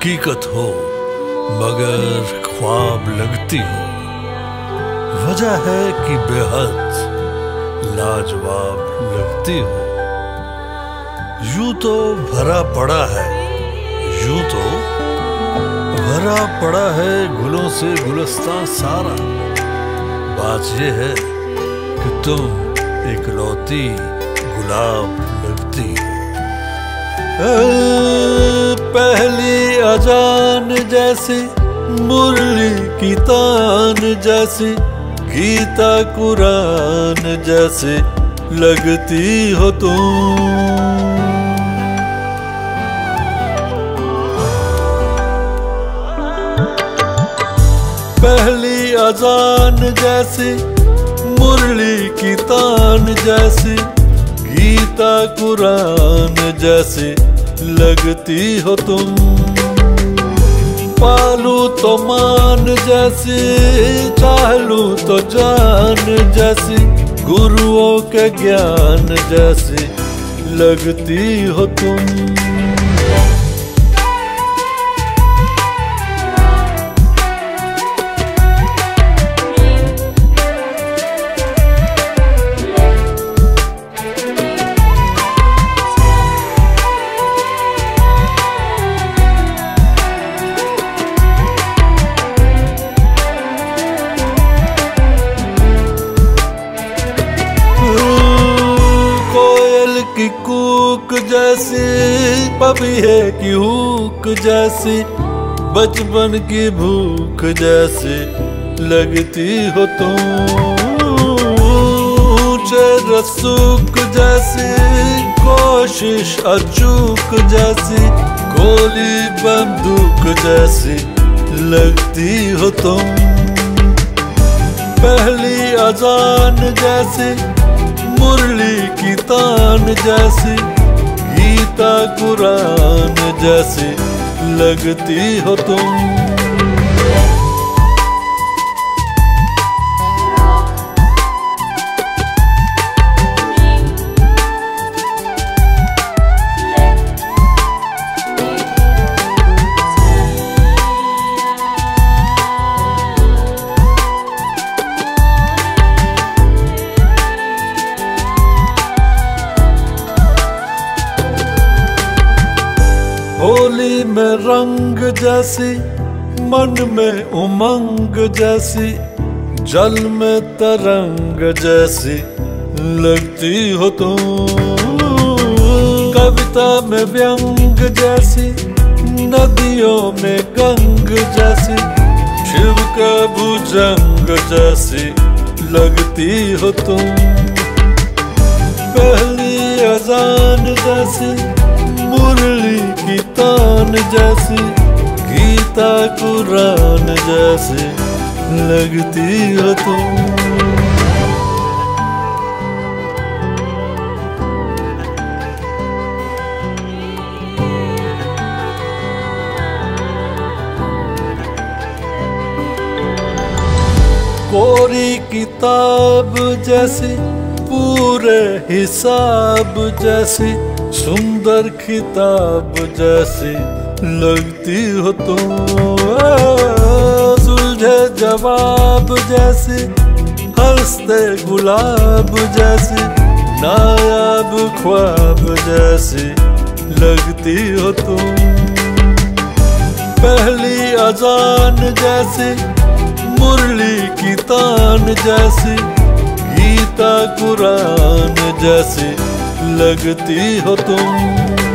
हकीकत हो मगर ख्वाब लगती हो। वजह है कि बेहद लाजवाब लगती हो। यूं तो भरा पड़ा है, यूं तो भरा पड़ा है गुलों से गुलस्तां सारा। बात ये है कि तुम इकलौती गुलाब लगती हो। पहली अजान जैसे मुरली की तान जैसे, गीता कुरान जैसे लगती हो तुम। पहली अजान जैसे मुरली की तान जैसे, गीता कुरान जैसे लगती हो तुम। पालू तो मान जैसे, चाहलू तो जान जैसे, गुरुओं के ज्ञान जैसे लगती हो तुम। की कूक जैसी, पपीहे की हुक जैसी, बचपन की भूख जैसी लगती हो तुम। ऊंचे रसूख जैसी, कोशिश अचूक जैसी, गोली बंदूक जैसी लगती हो तुम। पहली अजान जैसी मुरली की तान जैसी, गीता कुरान जैसी लगती हो तुम। होली में रंग जैसी, मन में उमंग जैसी, जल में तरंग जैसी लगती हो तुम। कविता में व्यंग जैसी, नदियों में गंग जैसी, शिव का भुजंग जैसी लगती हो तुम। पहली अजान जैसी मुरली की तान जैसी, गीता कुरान जैसी लगती हो तुम। कोरी किताब जैसी, पूरे हिसाब जैसी, सुंदर खिताब जैसी लगती हो तुम। सुलझे जवाब जैसी, हंसते गुलाब जैसी, नायाब ख्वाब जैसी लगती हो तुम। पहली अजान जैसी मुरली की तान जैसी, गीता कुरान जैसी लगती हो तुम।